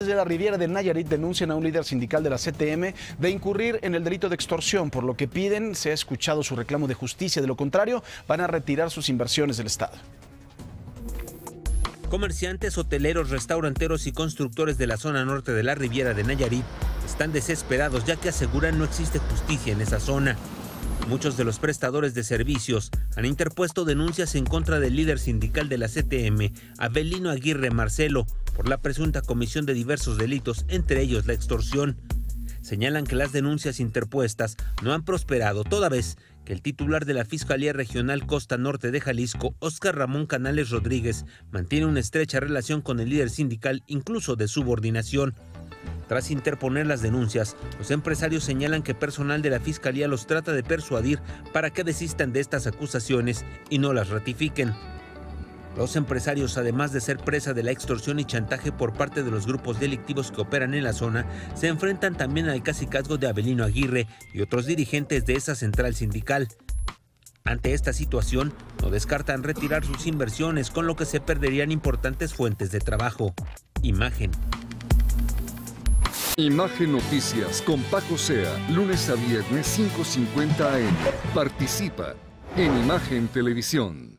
De la Riviera de Nayarit denuncian a un líder sindical de la CTM de incurrir en el delito de extorsión, por lo que piden se ha escuchado su reclamo de justicia. De lo contrario, van a retirar sus inversiones del Estado. Comerciantes, hoteleros, restauranteros y constructores de la zona norte de la Riviera de Nayarit están desesperados, ya que aseguran no existe justicia en esa zona. Muchos de los prestadores de servicios han interpuesto denuncias en contra del líder sindical de la CTM, Avelino Aguirre Marcelo, por la presunta comisión de diversos delitos, entre ellos la extorsión. Señalan que las denuncias interpuestas no han prosperado, toda vez que el titular de la Fiscalía Regional Costa Norte de Jalisco, Óscar Ramón Canales Rodríguez, mantiene una estrecha relación con el líder sindical, incluso de subordinación. Tras interponer las denuncias, los empresarios señalan que personal de la Fiscalía los trata de persuadir para que desistan de estas acusaciones y no las ratifiquen. Los empresarios, además de ser presa de la extorsión y chantaje por parte de los grupos delictivos que operan en la zona, se enfrentan también al cacicazgo de Avelino Aguirre y otros dirigentes de esa central sindical. Ante esta situación, no descartan retirar sus inversiones, con lo que se perderían importantes fuentes de trabajo. Imagen. Imagen Noticias con Paco Sea, lunes a viernes 5:50 AM. Participa en Imagen Televisión.